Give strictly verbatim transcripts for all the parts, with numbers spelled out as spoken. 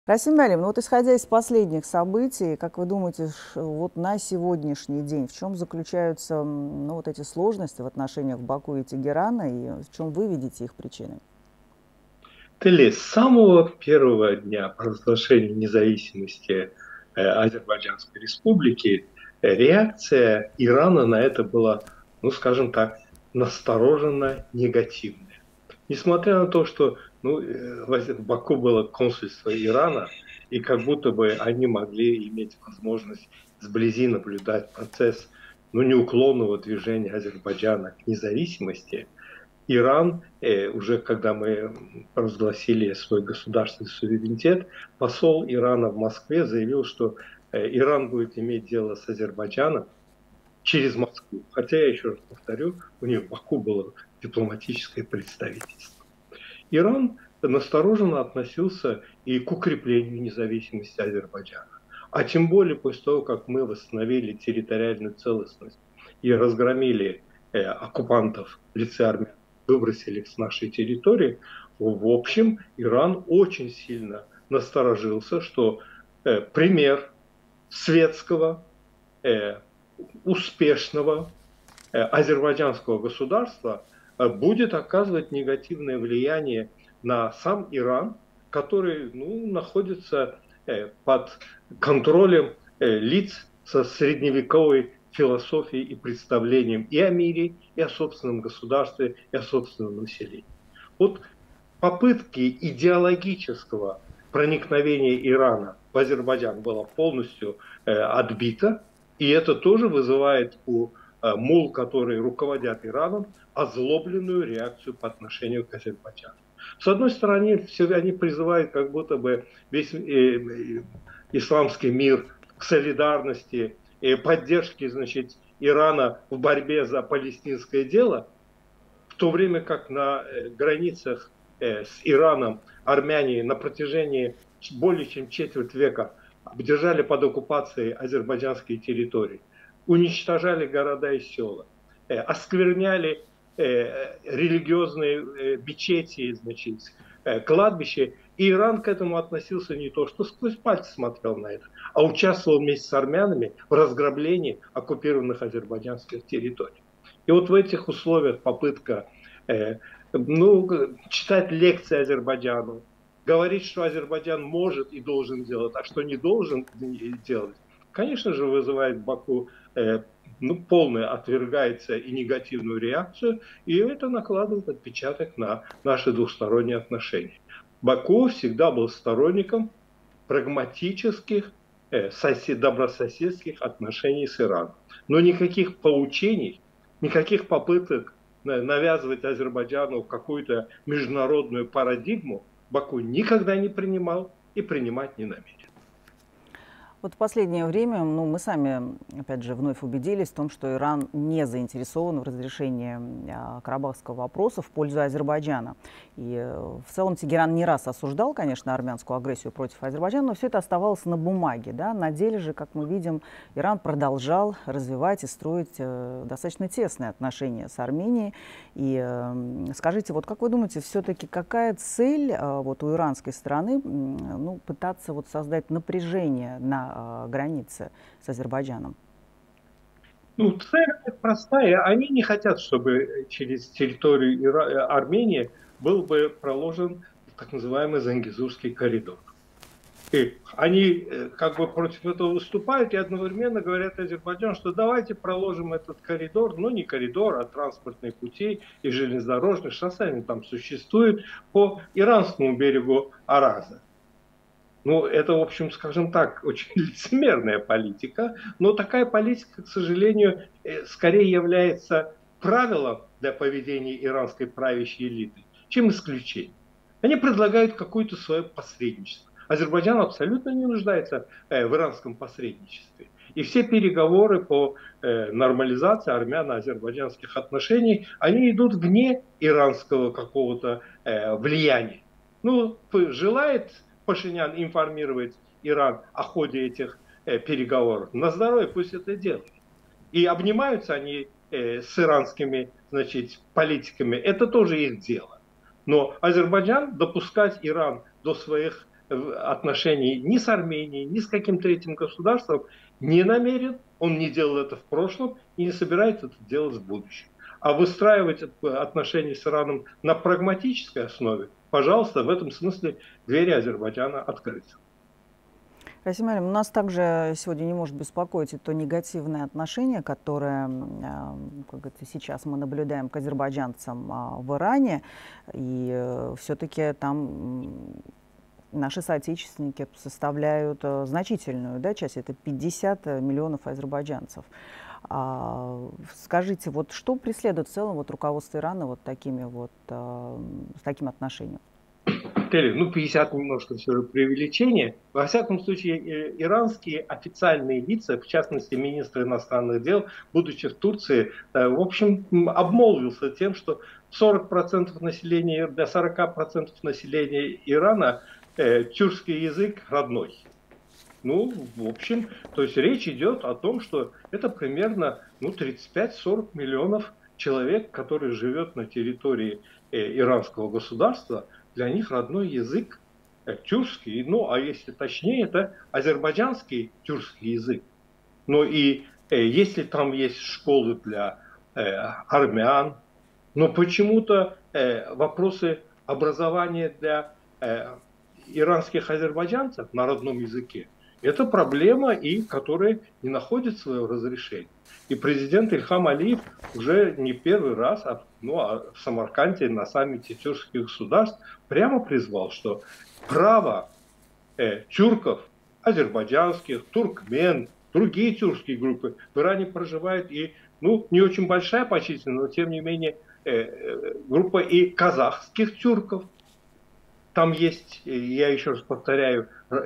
Расим Галим, ну вот исходя из последних событий, как вы думаете, ш- вот на сегодняшний день в чем заключаются м, ну, вот эти сложности в отношениях Баку и Тегерана, и в чем вы видите их причины? Тели, с самого первого дня провозглашения независимости э, Азербайджанской республики э, реакция Ирана на это была, ну, скажем так, настороженно негативная. Несмотря на то, что ну, э, в Азе- в Баку было консульство Ирана, и как будто бы они могли иметь возможность сблизи наблюдать процесс ну, неуклонного движения Азербайджана к независимости, Иран, э, уже когда мы провозгласили свой государственный суверенитет, посол Ирана в Москве заявил, что э, Иран будет иметь дело с Азербайджаном через Москву. Хотя, я еще раз повторю, у них в Баку было дипломатическое представительство. Иран настороженно относился и к укреплению независимости Азербайджана. А тем более после того, как мы восстановили территориальную целостность и разгромили э, оккупантов в лице армян, выбросили их с нашей территории, в общем, Иран очень сильно насторожился, что э, пример светского, э, успешного э, азербайджанского государства э, будет оказывать негативное влияние на сам Иран, который ну, находится э, под контролем э, лиц со средневековой философией и представлением и о мире, и о собственном государстве, и о собственном населении. Вот попытки идеологического проникновения Ирана в Азербайджан была полностью э, отбита, и это тоже вызывает у э, мул, которые руководят Ираном, озлобленную реакцию по отношению к Азербайджану. С одной стороны, все они призывают как будто бы весь э, э, исламский мир к солидарности и поддержке, значит, Ирана в борьбе за палестинское дело, в то время как на э, границах э, с Ираном армяне на протяжении более чем четверть века держали под оккупацией азербайджанские территории, уничтожали города и села, э, оскверняли э, религиозные э, мечети, значит, э, кладбища. И Иран к этому относился не то, что сквозь пальцы смотрел на это, а участвовал вместе с армянами в разграблении оккупированных азербайджанских территорий. И вот в этих условиях попытка э, ну, читать лекции Азербайджану, говорить, что Азербайджан может и должен делать, а что не должен делать, конечно же, вызывает в Баку э, ну, полное отвергается и негативную реакцию, и это накладывает отпечаток на наши двусторонние отношения. Баку всегда был сторонником прагматических, э, сосед, добрососедских отношений с Ираном. Но никаких поучений, никаких попыток навязывать Азербайджану какую-то международную парадигму Баку никогда не принимал и принимать не намерен. Вот в последнее время, ну, мы сами, опять же, вновь убедились в том, что Иран не заинтересован в разрешении а, карабахского вопроса в пользу Азербайджана. И э, в целом Тегеран не раз осуждал, конечно, армянскую агрессию против Азербайджана, но все это оставалось на бумаге. Да? На деле же, как мы видим, Иран продолжал развивать и строить э, достаточно тесные отношения с Арменией. И э, скажите, вот как вы думаете, все-таки какая цель э, вот у иранской стороны, ну, пытаться вот создать напряжение на э, границе с Азербайджаном? Ну, цель простая. Они не хотят, чтобы через территорию Ира- Армении был бы проложен так называемый Зангезурский коридор. И они э, как бы против этого выступают и одновременно говорят Азербайджану, что давайте проложим этот коридор, ну не коридор, а транспортные пути и железнодорожные шоссе, они там существуют, по иранскому берегу Араза. Ну, это, в общем, скажем так, очень лицемерная политика, но такая политика, к сожалению, э, скорее является правилом для поведения иранской правящей элиты, чем исключением. Они предлагают какое-то свое посредничество. Азербайджан абсолютно не нуждается э, в иранском посредничестве. И все переговоры по э, нормализации армяно-азербайджанских отношений, они идут вне иранского какого-то э, влияния. Ну, желает Пашинян информировать Иран о ходе этих э, переговоров. На здоровье пусть это делает. И обнимаются они э, с иранскими, значит, политиками. Это тоже их дело. Но Азербайджан допускать Иран до своих отношений ни с Арменией, ни с каким третьим государством не намерен, он не делал это в прошлом и не собирается это делать в будущем. А выстраивать отношения с Ираном на прагматической основе, пожалуйста, в этом смысле двери Азербайджана открыты. Расим Алим, у нас также сегодня не может беспокоить это негативное отношение, которое как говорится, сейчас мы наблюдаем к азербайджанцам в Иране. И все-таки там наши соотечественники составляют значительную, да, часть, это пятьдесят миллионов азербайджанцев. А, скажите, вот что преследует в целом вот руководство Ирана вот такими вот, с таким отношением? Ну, пятьдесят немножко все же преувеличение. Во всяком случае, иранские официальные лица, в частности, министр иностранных дел, будучи в Турции, в общем, обмолвился тем, что сорок процентов населения, до сорока процентов населения Ирана э, тюркский язык родной. Ну, в общем, то есть речь идет о том, что это примерно ну, тридцать пять сорок миллионов человек, которые живет на территории э, иранского государства. Для них родной язык э, тюркский, ну, а если точнее, это азербайджанский тюркский язык. Ну и э, если там есть школы для э, армян, но почему-то э, вопросы образования для э, иранских азербайджанцев на родном языке, это проблема, и которая не находит своего разрешения. И президент Ильхам Алиев уже не первый раз а, ну, а в Самарканде на саммите тюркских государств прямо призвал, что право э, тюрков, азербайджанских, туркмен, другие тюркские группы в Иране проживают, и ну, не очень большая по численности, но тем не менее э, э, группа и казахских тюрков. Там есть, я еще раз повторяю,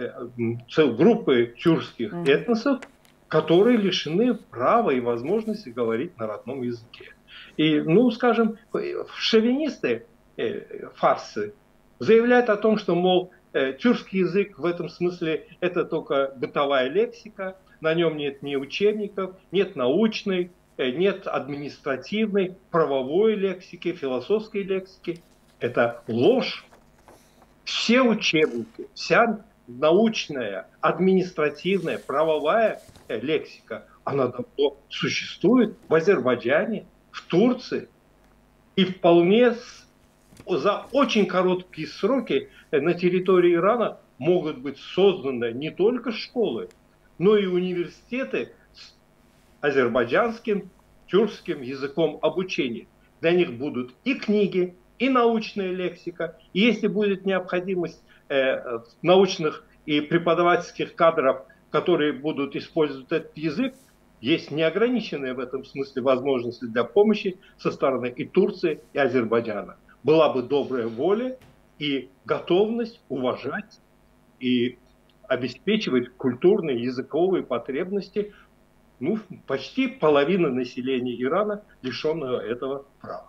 группы тюркских этносов, которые лишены права и возможности говорить на родном языке. И, ну, скажем, шовинисты, фарсы, заявляют о том, что, мол, тюркский язык в этом смысле это только бытовая лексика, на нем нет ни учебников, нет научной, нет административной, правовой лексики, философской лексики. Это ложь. Все учебники, вся научная, административная, правовая лексика, она давно существует в Азербайджане, в Турции. И вполне за очень короткие сроки на территории Ирана могут быть созданы не только школы, но и университеты с азербайджанским, тюркским языком обучения. Для них будут и книги, и научная лексика. И если будет необходимость э, научных и преподавательских кадров, которые будут использовать этот язык, есть неограниченные в этом смысле возможности для помощи со стороны и Турции, и Азербайджана. Была бы добрая воля и готовность уважать и обеспечивать культурные, языковые потребности ну, почти половины населения Ирана, лишенного этого права.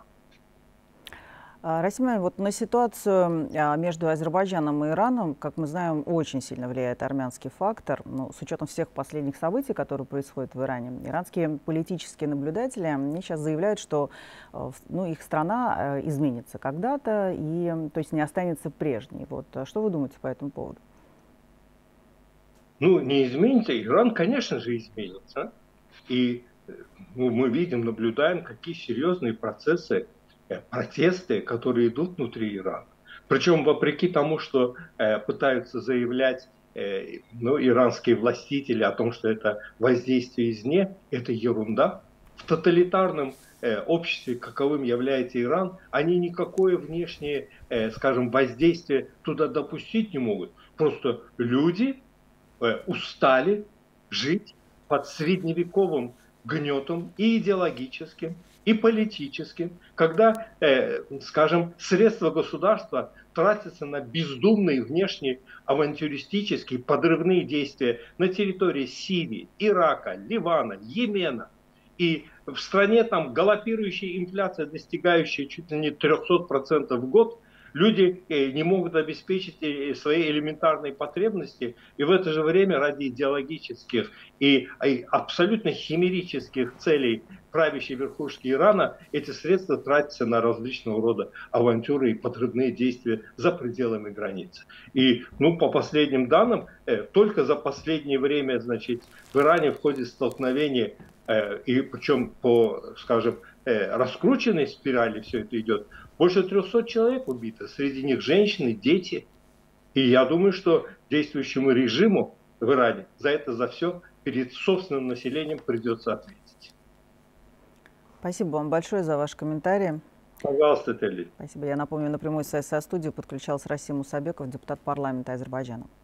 Расим, вот на ситуацию между Азербайджаном и Ираном, как мы знаем, очень сильно влияет армянский фактор. Ну, с учетом всех последних событий, которые происходят в Иране, иранские политические наблюдатели они сейчас заявляют, что ну, их страна изменится когда-то, и, то есть не останется прежней. Вот, что вы думаете по этому поводу? Ну, не изменится. Иран, конечно же, изменится. И ну, мы видим, наблюдаем, какие серьезные процессы, протесты, которые идут внутри Ирана. Причем вопреки тому, что э, пытаются заявлять э, ну, иранские властители о том, что это воздействие извне, это ерунда. В тоталитарном э, обществе, каковым является Иран, они никакое внешнее, э, скажем, воздействие туда допустить не могут. Просто люди э, устали жить под средневековым гнетом и идеологическим, и политическим, когда, э, скажем, средства государства тратятся на бездумные внешние авантюристические подрывные действия на территории Сирии, Ирака, Ливана, Йемена. И в стране там галопирующая инфляция, достигающая чуть ли не триста процентов в год, Люди не могут обеспечить свои элементарные потребности, и в это же время ради идеологических и абсолютно химерических целей правящей верхушки Ирана эти средства тратятся на различного рода авантюры и подрывные действия за пределами границы. И, ну, по последним данным, только за последнее время, значит, в Иране в ходе столкновения, и причем по, скажем, раскрученной спирали все это идет, больше трехсот человек убито, среди них женщины, дети. И я думаю, что действующему режиму в Иране за это, за все перед собственным населением придется ответить. Спасибо вам большое за ваши комментарии. Пожалуйста, Телли. Спасибо. Я напомню, на прямой связи со студией подключался Расим Мусабеков, депутат парламента Азербайджана.